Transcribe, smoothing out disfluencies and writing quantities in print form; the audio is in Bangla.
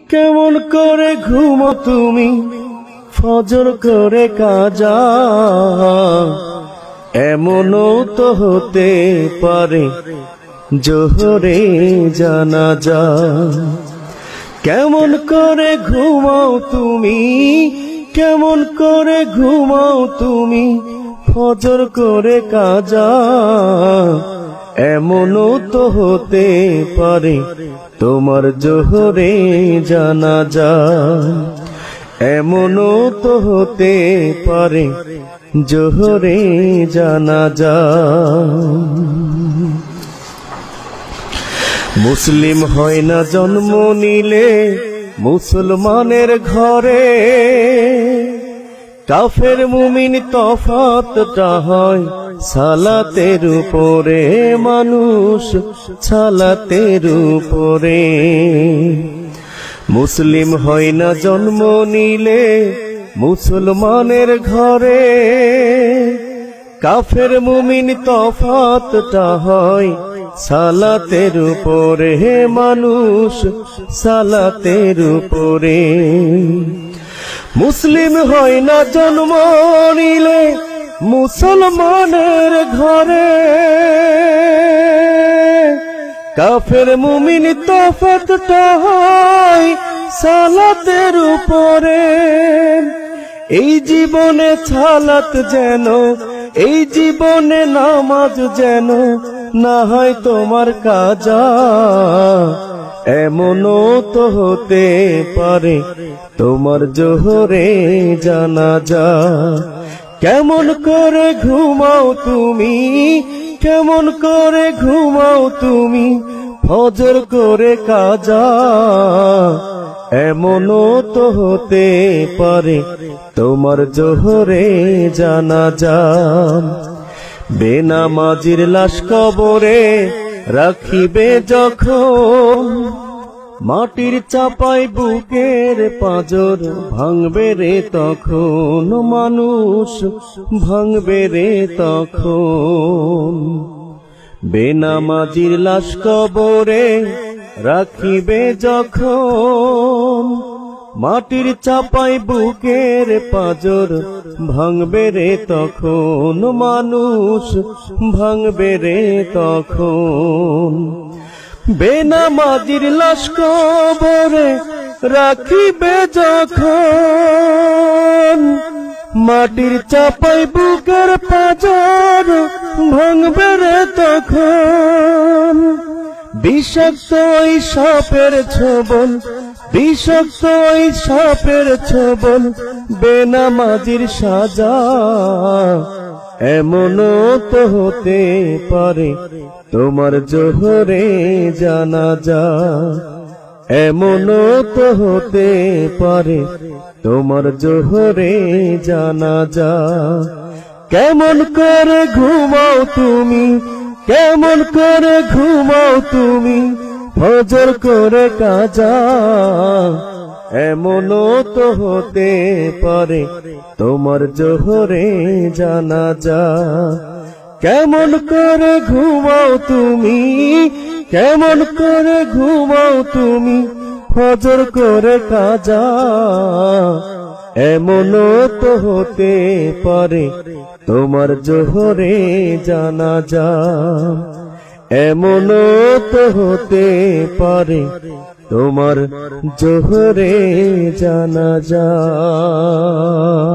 কেমন করে ঘুমো তুমি ফজর করে কাজা, এমনও তো হতে পারে জোহরে জানাজা। কেমন করে ঘুমাও তুমি, কেমন করে ঘুমাও তুমি ফজর করে কাজা, এমনও তো হতে পারে তোমার জোহরে জানাজা, এমনও তো হতে পারে জোহরে জানাজা। মুসলিম হয় না জন্ম নিলে মুসলমানের ঘরে, কাফের মুমিন তফাতটা হয় সালাতের উপরে, মানুষ সালাতের উপরে। মুসলিম হয় না জন্ম নিলে মুসলমানের ঘরে, কাফের মুমিন তফাতটা হয় সালাতের উপরে, মানুষ সালাতের উপরে। মুসলিম হয় না জন্ম নিলে মুসলমানের ঘরে, কাফের মুমিন তফাতটা হয় সালাতের উপরে। এই জীবনে সালাত যেন, এই জীবনে নামাজ যেন না হয় তোমার কাজা, এমনও তো হতে পারে তোমার জোহরে জানাজা। কেমন করে ঘুমাও তুমি, কেমন করে ঘুমাও তুমি ফজর করে কাজা, এমনও তো হতে পারে তোমার জোহরে জানাজা। বেনামাজির লাশ কবরে রাখিবে যখন, মাটির চাপায় বুকের পাঁজর ভাঙবে রে তখন, মানুষ ভাঙবে রে তখন। বেনামাজির লাশ কবরে রাখিবে যখন, মাটির চাপায় বুকের পাঁজর ভাঙবে রে তখন, মানুষ ভাঙবে রে তখন। বেনামাজির লাশ কবরে রাখিবে যখন, মাটির চাপায় বুকের পাঁজর ভাঙবে রে তখন। বিষাক্ত ওই সাপের ছোবল, বিষাক্ত ওই সাপের ছোবল বেনামাজির সাজা, এমনও তো হতে পারে তোমার জোহরে জানাজা, এমনও তো হতে পারে তোমার জোহরে জানাজা। কেমন করে ঘুমাও তুমি, কেমন করে ঘুমাও তুমি ফজর করে কাজা, এমনও তো হতে পারে তোমার জোহরে জানাজা। কেমন করে ঘুমাও তুমি, কেমন করে ঘুমাও তুমি ফজর করে কাজা, এমনও তো হতে পারে তোমার জোহরে জানাজা, এমনও তো হতে পারে তোমার জোহরে জানাজা।